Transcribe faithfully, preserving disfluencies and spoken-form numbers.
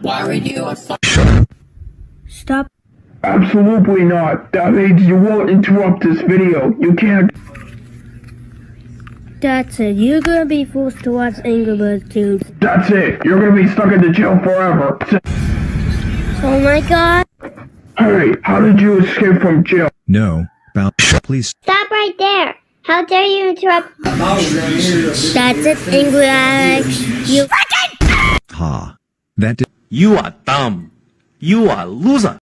Why would you? Stop. Absolutely not. That means you won't interrupt this video. You can't. That's it. You're gonna be forced to watch Angry Birds tunes. That's it. You're gonna be stuck in the jail forever. Oh my god. Hey, how did you escape from jail? No, Bow. Please. Stop right there. How dare you interrupt? That's it, Angry Alex. You Ha. That did. You are dumb. You are loser.